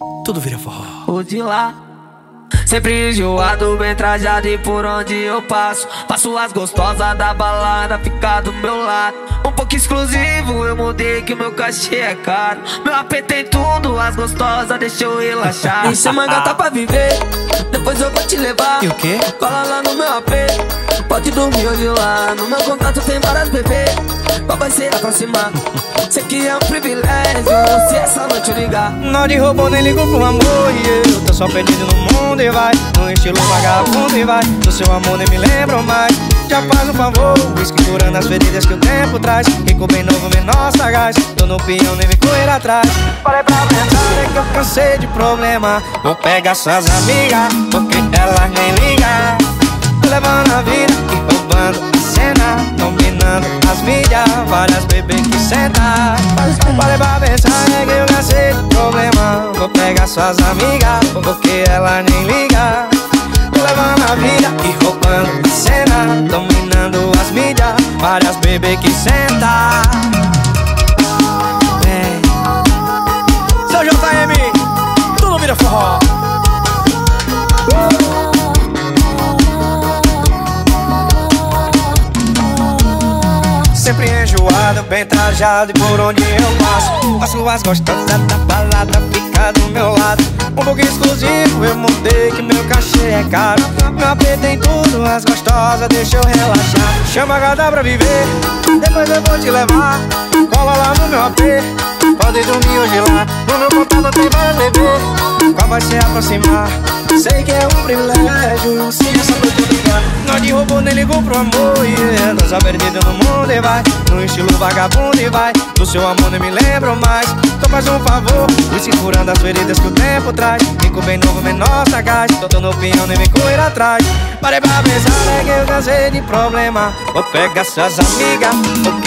tudo vira forró. O de lá, sempre enjoado, bem trajado e por onde eu passo passo as gostosas da balada, fica do meu lado. Um pouco exclusivo, eu mudei que o meu cachê é caro. Meu AP tem tudo, as gostosas deixa eu relaxar. Isso é uma gata pra viver, depois eu vou te levar. E o quê? Cola lá no meu AP, pode dormir hoje lá. No meu contato tem várias bebês, qual vai ser aproximar? Sei que é um privilégio, se essa noite eu ligar. Não de robô nem ligo pro amor, e eu tô só perdido no mundo e vai no estilo vagabundo e vai do seu amor nem me lembro mais. Já faz um favor, whisky curando as feridas que o tempo traz. Rico bem novo, menor sagaz, tô no peão, nem vem correr atrás. Falei pra verdade que eu cansei de problema. Vou pegar suas amigas, porque elas nem ligam. Tô levando a vida e roubando a cena, dominando as mídias, várias bebês que sentam. Falei pra pensar que eu cansei de problema. Vou pegar suas amigas, porque elas nem ligam. Tô levando a vida e roubando a cena, dominando as mídias, várias bebês que sentam. Seu JM, tudo vira forró. Sempre enjoado, bem trajado e por onde eu passo passo as gostosas da balada, fica do meu lado. Um pouco exclusivo, eu mudei que meu cachê é caro. Meu AP tem tudo, as gostosas deixa eu relaxar. Chama a gata pra viver, depois eu vou te levar. Cola lá no meu AP, pode dormir hoje lá. No meu contato tem várias bebê, qual vai se aproximar? Sei que é um privilégio, se essa noite eu ligar. Não de robô nem ligo pro amor, yeah. Tô só perdido no mundo e vai no estilo vagabundo e vai do seu amor nem me lembro mais. Então faz um favor, me segurando as feridas que o tempo traz. Fico bem novo, menor sagaz, tô no peão, nem vem correr atrás. Parei pra pensar, é que eu cansei de problema. Vou pegar suas amigas,